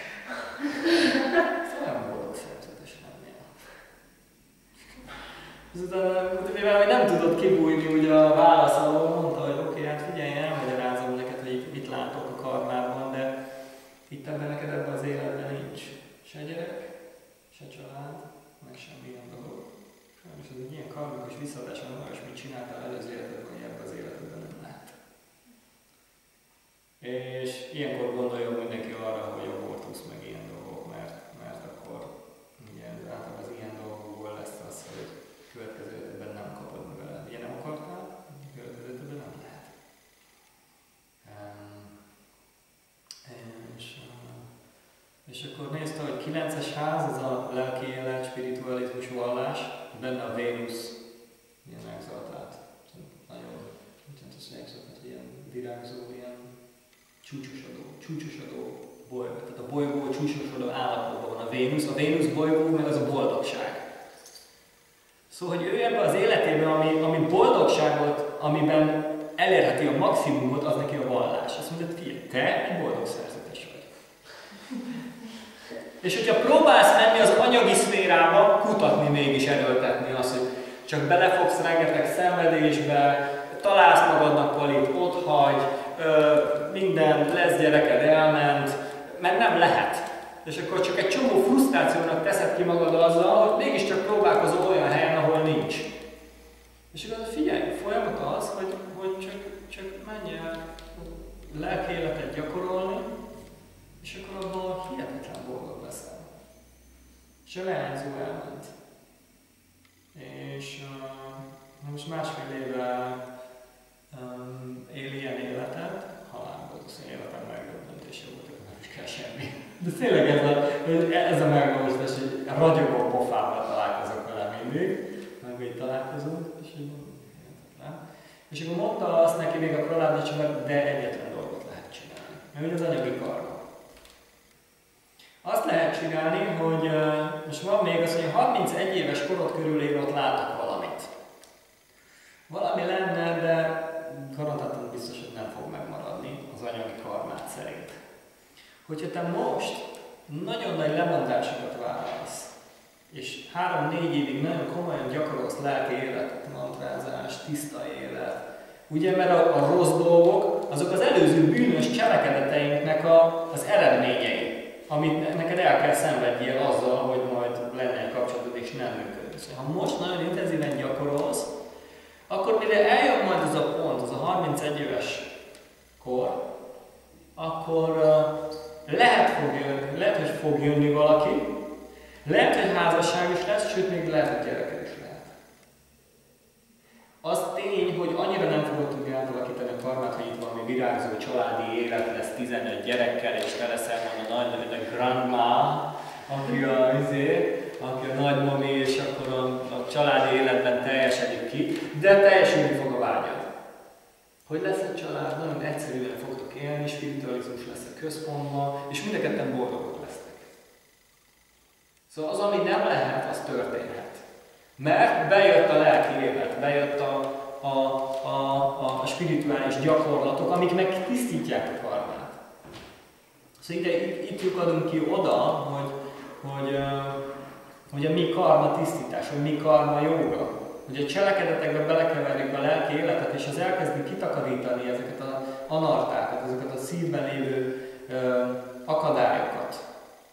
Szóval nem boldog szerzetes lenni. Azután, mivel nem tudott kibújni ugye a válasz alól, mondta, hogy oké, okay, hát figyelj, én elmagyarázom neked, hogy mit látok a karmában, de itt ebben neked ebben az életben nincs se gyerek, se család, meg semmi ilyen dolog. Sajnos ez egy ilyen karmikus visszaadás, hogy olyasmit csináltál előző életedben, hogy ebben az életedben És ilyenkor gondoljon mindenki arra, hogy abortusz meg ilyen dolgok, mert, mert akkor ugye általában az ilyen dolgokból lesz az, hogy következő életben nem kapod vele. Ugye nem akartál, következő életben nem lehet. Um, és, és akkor nézd, hogy kilences ház, ez a lelki élet, spiritualizmus, vallás, benne a Vénusz, ilyen exaltált, nagyon, mint azt exaltált, hogy ilyen virágzó, ilyen csúcsosodó, csúcsosodó bolygó. Tehát a bolygó csúcsosodó állapotban van a Vénusz. A Vénusz bolygó meg az a boldogság. Szóval, hogy ő ebben az életében, ami, ami boldogságot, amiben elérheti a maximumot, az neki a vallás. Azt mondja, figyelj, te egy boldog szerzetes vagy. És hogyha próbálsz menni az anyagi szférába, kutatni mégis, erőltetni azt, hogy csak belefogsz rengeteg szenvedésbe, találsz magadnak valit, ott hagy, ö, minden, lesz gyereked, elment, mert nem lehet. És akkor csak egy csomó frusztrációnak teszed ki magad azzal, hogy mégiscsak próbálkozol olyan helyen, ahol nincs. És akkor figyelj, folyamat az, hogy, hogy csak, csak menj el lelki életet gyakorolni, és akkor abban hihetetlen boldog leszel. És a leányzó elment. És uh, most másfél éve um, él ilyen életet, halálból az életem legjobb döntése volt, akkor nem is kell semmi. De tényleg ez a, ez a megvalósítás, hogy ragyogó pofával találkozok vele mindig, meg így találkozunk, és így hihetetlen. És akkor mondta azt neki még a Prahlad csomag, de egyetlen dolgot lehet csinálni. Mert az anyagi karma. Azt lehet csinálni, hogy uh, most van még az, hogy a harmincegy éves korod körül én ott látok valamit. Valami lenne, de garantáltan biztos, hogy nem fog megmaradni az anyagi karmát szerint. Hogyha te most nagyon nagy lemondásokat vállalsz, és három-négy évig nagyon komolyan gyakorolsz lelki életet, mantrázás, tiszta élet, ugye, mert a, a rossz dolgok, azok az előző bűnös cselekedeteinknek a, az eredményei, amit neked el kell szenvedjél azzal, hogy majd lenne egy kapcsolatod és nem működik. Szóval, ha most nagyon intenzíven gyakorolsz, akkor mire eljön majd ez a pont, az a harmincegy éves kor, akkor uh, lehet, fog jönni, lehet, hogy fog jönni valaki, lehet, hogy házasság is lesz, sőt, még lehet, hogy gyereke is lehet. Az tény, hogy annyira nem fogod tudni átalakítani a karmát, hogy itt valami virágzó családi élet lesz tizenöt gyerekkel, és te leszel a nagy, mint a grandma, aki a, azért, aki a nagymami, és akkor a, a családi életben teljesedik ki, de teljesülni fog a vágyad. Hogy lesz egy család, nagyon egyszerűen fogtok élni, spiritualizmus lesz a központban, és mind a ketten boldogok lesznek. Szóval az, ami nem lehet, az történhet. Mert bejött a lelki élet, bejött a, a, a, a, a spirituális gyakorlatok, amik megtisztítják a karmát. Szóval ide, itt, itt lyukadunk ki oda, hogy, hogy, hogy a mi karma tisztítás, hogy mi karma jóga. Hogy a cselekedetekbe belekeverjük a lelki életet, és az elkezdi kitakarítani ezeket az anartákat, ezeket a szívben lévő ö, akadályokat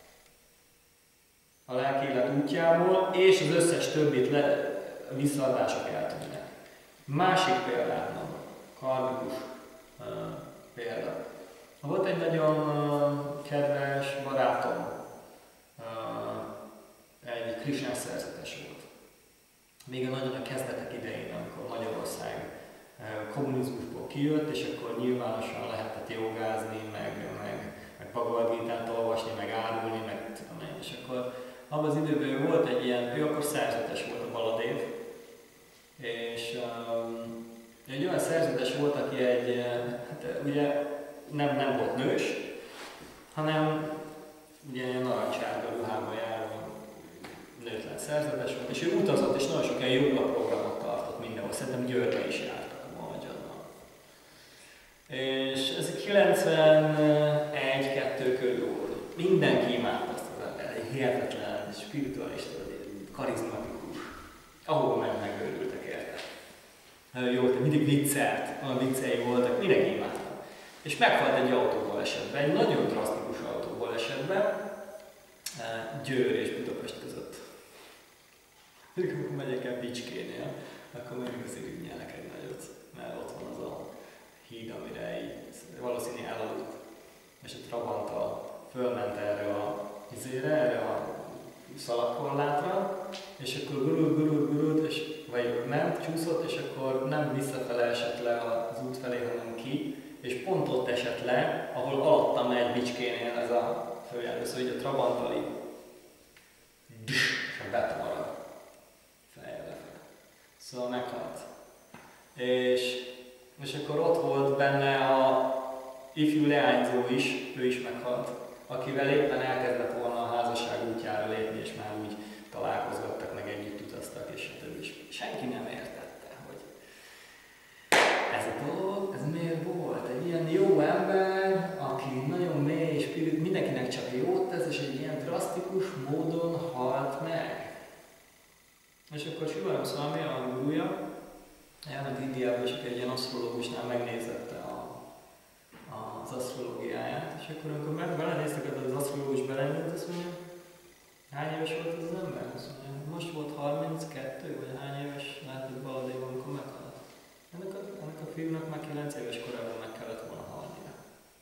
a lelki élet útjából, és az összes többit le, visszaadások eltűnnek. Másik példát mondom, karmikus uh, példa. Volt egy nagyon uh, kedves barátom, uh, egy krisnás szerzetes volt. Még a nagyon a kezdetek idején, amikor Magyarország uh, kommunizmusból kijött, és akkor nyilvánosan lehetett jogázni, meg, meg, meg Bhagavad Gitát olvasni, meg árulni, meg tudom én, és akkor abban az időben volt egy ilyen, ő akkor szerzetes volt a Baladév, és um, egy olyan szerzetes volt, aki egy, hát ugye nem, nem volt nős, hanem ugye ilyen narancssárga ruhában járó nőtlen szerzetes volt, és ő utazott, és nagyon sok ilyen jóga programot tartott mindenhol, szerintem Győrbe is jártak a Mahajannal. És ez kilencvenegy kettő körül volt. Mindenki imádta azt az ember, egy hihetetlen, spiritualista, karizmatikus, ahol meg megőrültek érte. Nagyon jó, mindig viccelt, olyan viccei voltak, mindenki imádta. És meghalt egy autóból esetben, egy nagyon drasztikus autóból esetben, Győr és Budapest között. Amikor megyek el Bicskénél, akkor mondjuk az irigyelnek egy nagyot, mert ott van az a híd, amire így valószínűleg elaludt. fölment erre a izére, erre a szalagkorlátra, és akkor gurult, gurult, gurult, és, vagy ment, csúszott, és akkor nem visszafele esett le az út felé, hanem ki, és pont ott esett le, ahol alatta megy Bicskénél ez a főjáró, szóval így a Trabanttal így, és a betonra fejjel lefele. Szóval meghalt. És, és akkor ott volt benne a ifjú leányzó is, ő is meghalt, akivel éppen elkezdett volna a házasság útjára lépni, és már úgy találkozgattak, meg együtt utaztak, és stb. Senki nem értette, hogy ez a dolog, ez miért volt? Egy ilyen jó ember, aki nagyon mély és spirit, mindenkinek csak jót tesz, és egy ilyen drasztikus módon halt meg. És akkor Sivaram Swami, a gurúja, elment Indiába, és egy ilyen asztrológusnál megnézette a, az asztrológiáját, és akkor amikor meg belenéztek, az asztrológus belenézett, azt mondja, hány éves volt az ember? Azt mondja, most volt harminckettő, vagy hány éves lehetett Baladéva, amikor meghalt. Ennek a, ennek a fiúnak már kilenc éves korában meg kellett volna halnia.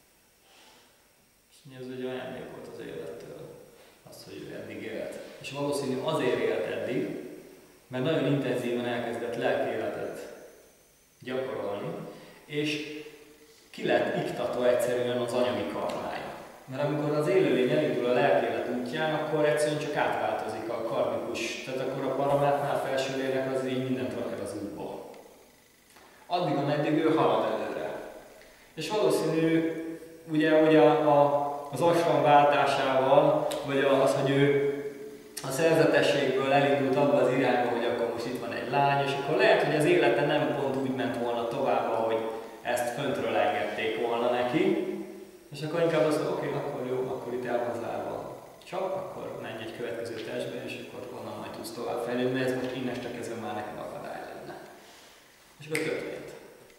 És mondja, ez egy ajándék volt az élettől, az, hogy ő eddig élt. És valószínű azért élt eddig, mert nagyon intenzíven elkezdett lelkéletet gyakorolni, és ki lett iktatva egyszerűen az anyagi karmája. Mert amikor az élőlény elindul a lelkélet útján, akkor egyszerűen csak átváltozik a karmikus, tehát akkor a paramátnál felső lélek az így mindent rak el az útból. Addig, ameddig ő halad előre. És valószínű, ugye, hogy a, a, az ashram váltásával, vagy az, hogy ő a szerzetességből elindult abba az irányba, hogy akkor most itt van egy lány, és akkor lehet, hogy az élete nem pont úgy ment volna tovább, ahogy ezt föntről engedték volna neki, és akkor inkább azt mondja, oké, okay, akkor jó, akkor itt el van zárva. Csak akkor menj egy következő testbe, és akkor onnan majd tudsz tovább fejlődni, mert ez most innestől kezdve már neked akadály lenne. És akkor történt.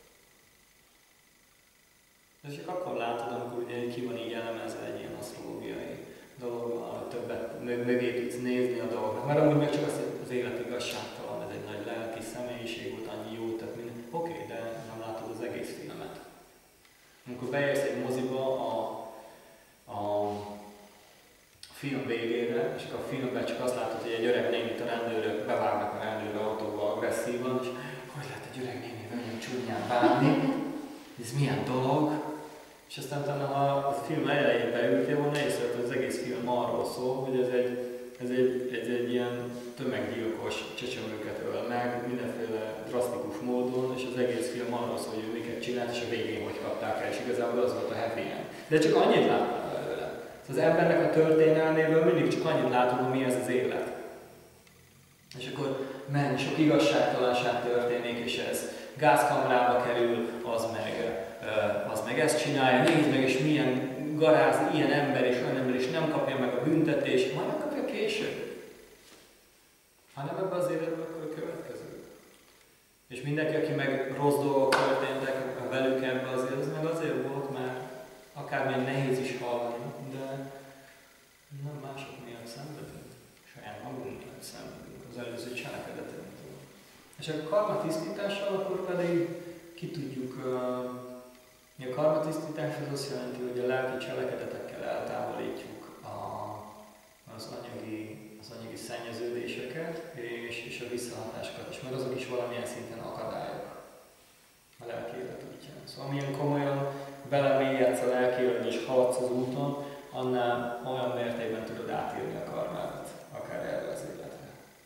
És csak akkor látod, amikor ugye ki van így elemezve egy ilyen asztrológiai dologban, hogy többet mögé tudsz nézni a dolgoknak. Mert amúgy meg csak az, hogy az élet igazságtalan, ez egy nagy lelki személyiség volt, annyi jó, tehát minden. Oké, okay, de nem látod az egész filmet. Amikor beérsz egy moziba a, a film végére, és akkor a filmben csak azt látod, hogy egy öreg nénit a rendőrök bevágnak a rendőr autóba agresszívan, és hogy lehet egy öreg nénivel olyan csúnyán bánni, ez milyen dolog. És aztán utána, ha a film elején beültél volna, észrevett, hogy az egész film arról szól, hogy ez egy, ez egy, ez egy ilyen tömeggyilkos csecsemőket öl meg, mindenféle drasztikus módon, és az egész film arról szól, hogy ő miket csinált, és a végén hogy kapták el, és igazából az volt a happy end. De csak annyit láttam belőle. Az embernek a történelméből mindig csak annyit látom, hogy mi ez az élet. És akkor menj, sok igazságtalanság történik, és ez gázkamrába kerül, az meg, az meg ezt csinálja, nézd meg, és milyen garáz, ilyen ember és olyan ember, és nem kapja meg a büntetést, majd megkapja később. Hanem ebben az életben akkor a következő. És mindenki, aki meg rossz dolgok történtek velük ebben az életben, az meg azért volt, mert akármilyen nehéz is hallani, de nem mások miatt szenvedünk, saját magunk miatt szenvedünk az előző cselekedetünktől. És a karma tisztítással akkor pedig ki tudjuk, uh, a karma tisztítás az azt jelenti, hogy a lelki cselekedetekkel eltávolítjuk a, az, anyagi, az anyagi szennyeződéseket és, és a visszahatásokat is, mert azok is valamilyen szinten akadályok a lelki élet útján. Szóval milyen komolyan belemélyedsz a lelki életbe és haladsz az úton, annál olyan mértékben tudod átírni a karmádat, akár erre az életre.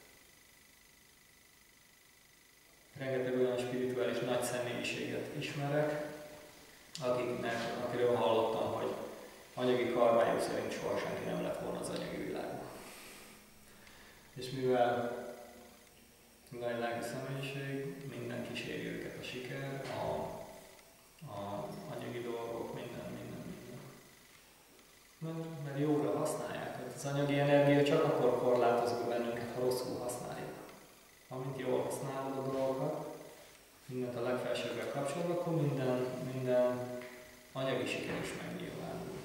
Rengeteg olyan spirituális nagy személyiséget ismerek, akiknek, akiről hallottam, hogy anyagi karmájuk szerint soha senki nem lett volna az anyagi világban. És mivel nagy lelki személyiség, minden kíséri őket a siker, a, a anyagi dolgok, minden, minden, minden. Mert, mert jóra használják. Az anyagi energia csak akkor korlátozó bennünket, ha rosszul használjuk. Amint jól használod a dolgokat, mindent a legfelsőbbel kapcsolatban, akkor minden, minden anyagi siker is megnyilvánul.